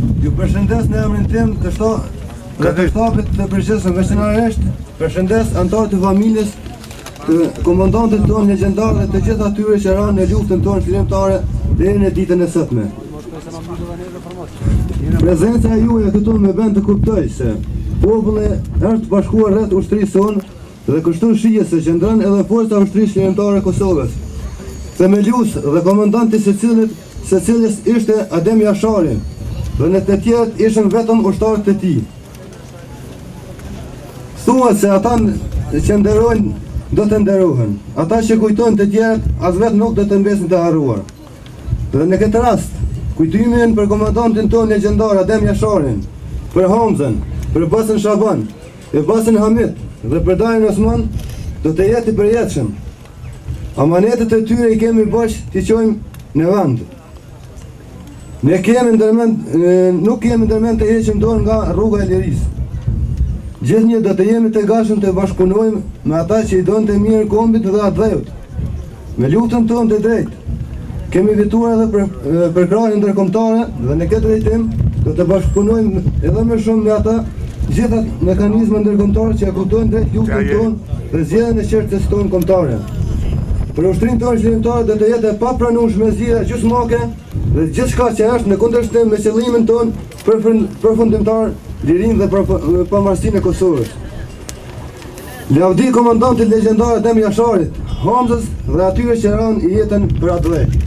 Ju përshëndes në emrin tim të shtapit të përgjithshëm veçanërisht, përshëndes anëtarët e familjes, të komandantit tonë legjendar dhe të gjithë atyre që ranë në luftën tonë shërimtare deri në ditën e sotme. Prezenca juaj këtu më bën të kuptoj se populli është të bashkuar rreth ushtrisë sonë dhe kështu shihet se qëndron edhe forca ushtrisë shërimtare e Kosovës. Themelues dhe komandanti secilës ishte Adem Jashari dhe në të tjerët ishin vetëm ushtarët e tij. Thuhet se ata që nderojnë do të nderohen. Ata që kujtojnë të tjerët as vetë nuk do të mbesin të harruar. Dhe në këtë rast, kujtimin për komandantin tonë legjendar Adem Jasharin, për Hamzën, për Basën Shaban, për Basën Hamid dhe për Darin Osman do të jetë i përjetshëm. Amanetet e tyre i kemi bashkë t'i çojmë në vend. Ne nuk kemi ndërmend të heqim dorë nga rruga e lirisë. Gjithnjë do të jemi të gatshëm të bashkëpunojmë me ata që i donë të mirë kombit dhe atë dhejut. Me luftën tonë të drejtë, kemi fituar edhe për krahjen ndërkombëtare dhe në këtë drejtim do të bashkëpunojmë edhe më shumë me ata gjitha mekanizma ndërkombëtar që e kuptojnë drejt luftën tonë dhe zgjedhjen e qartësisë tonë kombëtare. Për ushtrinë tonë shërimtare do të jetë e papranueshme zgjidhja gjysmake dhe gjithçka që është në kundërshtim me qëllimin tonë përfundimtar, lirinë dhe pavarësinë e Kosovës. Lavdi komandantit legjendar Adem Jasharit, Hamzës dhe atyre që ranë i jetën për atë vej.